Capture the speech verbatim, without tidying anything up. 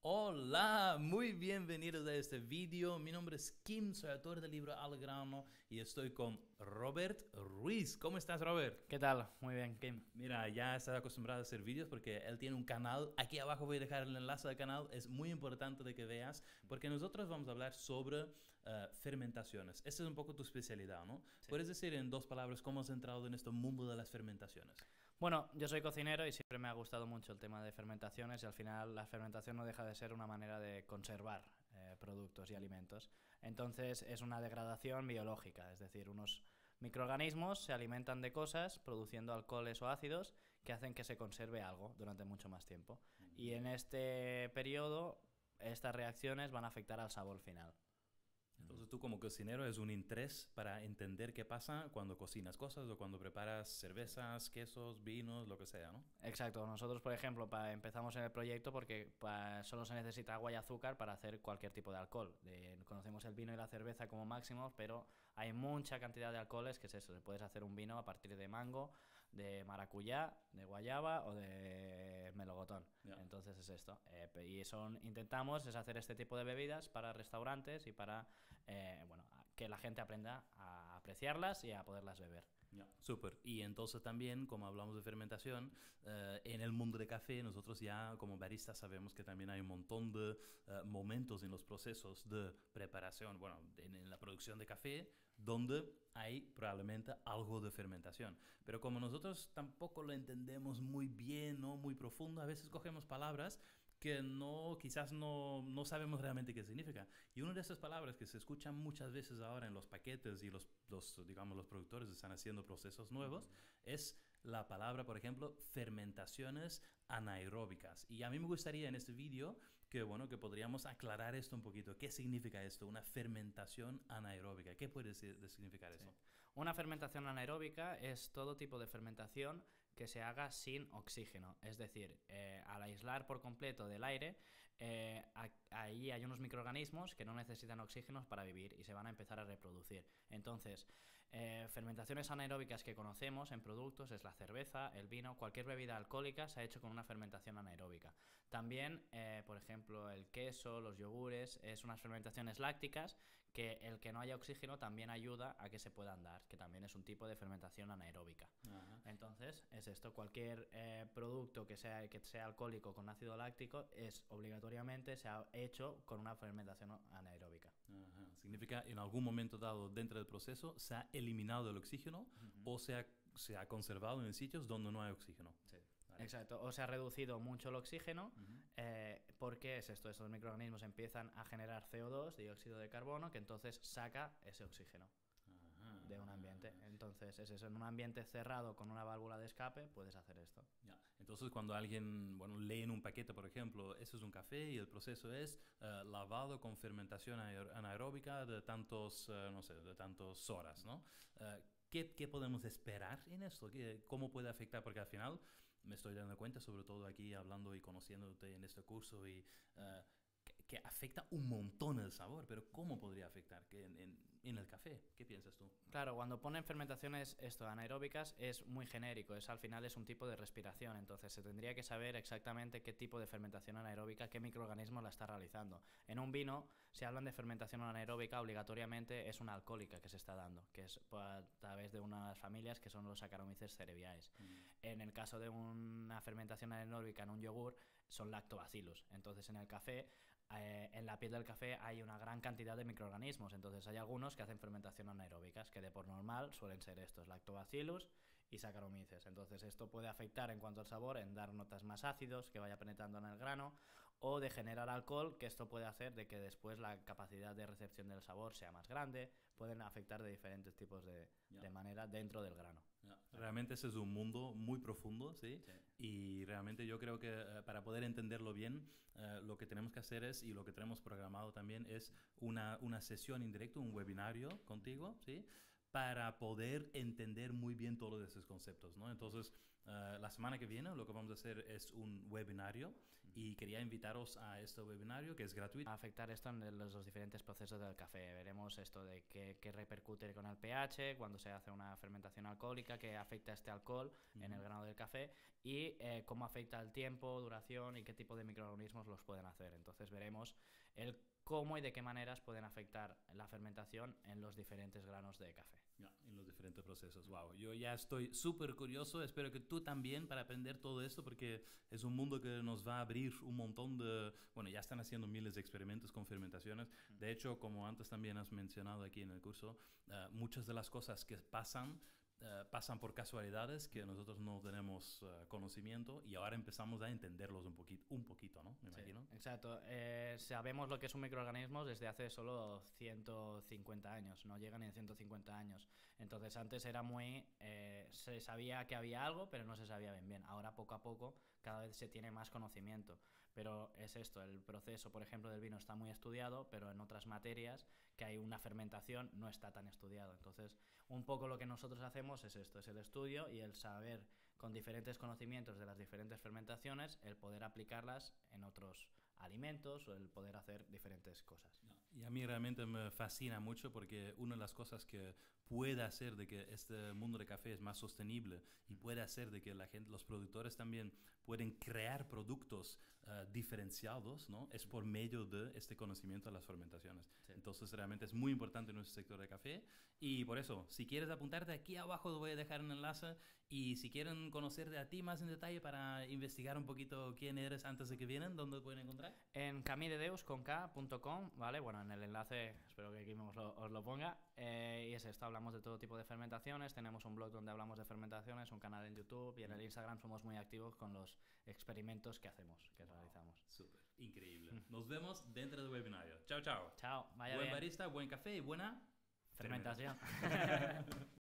Hola, muy bienvenidos a este vídeo. Mi nombre es Kim, soy autor del libro Al grano y estoy con Robert Ruiz. ¿Cómo estás, Robert? ¿Qué tal? Muy bien, Kim. Mira, ya estás acostumbrado a hacer vídeos porque él tiene un canal. Aquí abajo voy a dejar el enlace del canal. Es muy importante de que veas porque nosotros vamos a hablar sobre uh, fermentaciones. Esta es un poco tu especialidad, ¿no? Sí. ¿Puedes decir en dos palabras cómo has entrado en este mundo de las fermentaciones? Bueno, yo soy cocinero y siempre me ha gustado mucho el tema de fermentaciones y al final la fermentación no deja de ser una manera de conservar eh, productos y alimentos. Entonces es una degradación biológica, es decir, unos microorganismos se alimentan de cosas produciendo alcoholes o ácidos que hacen que se conserve algo durante mucho más tiempo. Y en este periodo estas reacciones van a afectar al sabor final. Entonces tú como cocinero es un interés para entender qué pasa cuando cocinas cosas o cuando preparas cervezas, quesos, vinos, lo que sea, ¿no? Exacto, nosotros por ejemplo pa, empezamos en el proyecto porque pa, solo se necesita agua y azúcar para hacer cualquier tipo de alcohol. De, conocemos el vino y la cerveza como máximos, pero hay mucha cantidad de alcoholes que es eso, puedes hacer un vino a partir de mango, de maracuyá, de guayaba o de melocotón. Yeah. Entonces es esto. Eh, y son, intentamos es hacer este tipo de bebidas para restaurantes y para eh, bueno, que la gente aprenda a apreciarlas y a poderlas beber. Yeah. Súper. Y entonces también, como hablamos de fermentación, eh, en el mundo de café, nosotros ya como baristas sabemos que también hay un montón de uh, momentos en los procesos de preparación, bueno, en, en la producción de café, donde hay probablemente algo de fermentación. Pero como nosotros tampoco lo entendemos muy bien, ¿no? Muy profundo, a veces cogemos palabras que no, quizás no, no sabemos realmente qué significa. Y una de esas palabras que se escuchan muchas veces ahora en los paquetes y los, los digamos, los productores están haciendo procesos nuevos, es la palabra, por ejemplo, fermentaciones anaeróbicas. Y a mí me gustaría en este vídeo que, bueno, que podríamos aclarar esto un poquito. ¿Qué significa esto? Una fermentación anaeróbica. ¿Qué puede significar eso? Sí. Una fermentación anaeróbica es todo tipo de fermentación que se haga sin oxígeno. Es decir, eh, al aislar por completo del aire, eh, a, ahí hay unos microorganismos que no necesitan oxígenos para vivir y se van a empezar a reproducir. Entonces, eh, fermentaciones anaeróbicas que conocemos en productos es la cerveza, el vino, cualquier bebida alcohólica se ha hecho con una fermentación anaeróbica. También, eh, por ejemplo, el queso, los yogures, es unas fermentaciones lácticas que el que no haya oxígeno también ayuda a que se puedan dar, que también es un tipo de fermentación anaeróbica. Ajá. Entonces, es esto, cualquier eh, producto que sea, que sea alcohólico con ácido láctico es obligatoriamente se ha hecho con una fermentación anaeróbica. Ajá. Significa en algún momento dado dentro del proceso se ha eliminado el oxígeno uh-huh. o se ha, se ha conservado en sitios donde no hay oxígeno. Sí. Vale. Exacto, o se ha reducido mucho el oxígeno uh-huh. eh, porque es esto, estos microorganismos empiezan a generar C O dos, dióxido de carbono, que entonces saca ese oxígeno uh-huh. de un ambiente. Entonces es eso, en un ambiente cerrado con una válvula de escape puedes hacer esto. Yeah. Entonces cuando alguien, bueno, lee en un paquete, por ejemplo, eso es un café y el proceso es uh, lavado con fermentación anaeróbica de tantos, uh, no sé, de tantas horas, ¿no? Uh, ¿qué, ¿Qué podemos esperar en esto? ¿Qué, ¿Cómo puede afectar? Porque al final me estoy dando cuenta, sobre todo aquí hablando y conociéndote en este curso, y uh, que, que afecta un montón el sabor, pero ¿cómo podría afectar que en, en, en el café? ¿Qué piensas tú? Claro, cuando ponen fermentaciones esto, anaeróbicas es muy genérico, es, al final es un tipo de respiración, entonces se tendría que saber exactamente qué tipo de fermentación anaeróbica, qué microorganismo la está realizando. En un vino, si hablan de fermentación anaeróbica, obligatoriamente es una alcohólica que se está dando, que es a través de unas familias que son los Saccharomyces cerevisiae. Mm. En el caso de una fermentación anaeróbica en un yogur, son lactobacillus. Entonces en el café, eh, en la piel del café hay una gran cantidad de microorganismos, entonces hay algunos que hacen fermentación anaeróbicas, que de por normal suelen ser estos, lactobacillus y Saccharomyces. Entonces esto puede afectar en cuanto al sabor, en dar notas más ácidos, que vaya penetrando en el grano, o de generar alcohol, que esto puede hacer de que después la capacidad de recepción del sabor sea más grande, pueden afectar de diferentes tipos de, yeah. de manera dentro del grano. Yeah. Realmente ese es un mundo muy profundo, ¿sí? Sí. Y realmente yo creo que uh, para poder entenderlo bien, uh, lo que tenemos que hacer es, y lo que tenemos programado también, es una, una sesión en directo, un webinario contigo, ¿sí? Para poder entender muy bien todos esos conceptos, ¿no? Entonces, uh, la semana que viene lo que vamos a hacer es un webinario y quería invitaros a este webinario que es gratuito. A afectar esto en los, los diferentes procesos del café. Veremos esto de qué, qué repercute con el pH, cuando se hace una fermentación alcohólica, qué afecta este alcohol uh-huh. en el grano del café y eh, cómo afecta el tiempo, duración y qué tipo de microorganismos microorganismos los pueden hacer. Entonces veremos el cómo y de qué maneras pueden afectar la fermentación en los diferentes granos de café. Ya, en los diferentes procesos. Wow, yo ya estoy súper curioso. Espero que tú también para aprender todo esto, porque es un mundo que nos va a abrir un montón de... Bueno, ya están haciendo miles de experimentos con fermentaciones. De hecho, como antes también has mencionado aquí en el curso, uh, muchas de las cosas que pasan Uh, pasan por casualidades que nosotros no tenemos uh, conocimiento y ahora empezamos a entenderlos un poquito, un poquito, ¿no? Me sí, imagino. Exacto. Eh, sabemos lo que es un microorganismo desde hace solo ciento cincuenta años, no llega ni a ciento cincuenta años. Entonces antes era muy... Eh, se sabía que había algo, pero no se sabía bien bien. Ahora poco a poco cada vez se tiene más conocimiento. Pero es esto, el proceso, por ejemplo, del vino está muy estudiado, pero en otras materias que hay una fermentación no está tan estudiado. Entonces, un poco lo que nosotros hacemos es esto, es el estudio y el saber con diferentes conocimientos de las diferentes fermentaciones, el poder aplicarlas en otros alimentos o el poder hacer diferentes cosas. Y a mí realmente me fascina mucho porque una de las cosas que puede hacer de que este mundo de café es más sostenible y puede hacer de que la gente, los productores también pueden crear productos uh, diferenciados, ¿no? Es por medio de este conocimiento de las fermentaciones. Sí. Entonces realmente es muy importante en nuestro sector de café y por eso, si quieres apuntarte, aquí abajo te voy a dejar un enlace y si quieren conocerte a ti más en detalle para investigar un poquito quién eres antes de que vienen, ¿dónde te pueden encontrar? En camidedeus con k punto com, ¿vale? Bueno, en el enlace, espero que aquí os lo, os lo ponga. Eh, y es esto, hablamos de todo tipo de fermentaciones, tenemos un blog donde hablamos de fermentaciones, un canal en YouTube y en el Instagram somos muy activos con los experimentos que hacemos, que wow, realizamos. Súper, increíble. Nos vemos dentro del webinario. Chao, chao. Chao, vaya buen bien. barista, buen café y buena fermentación.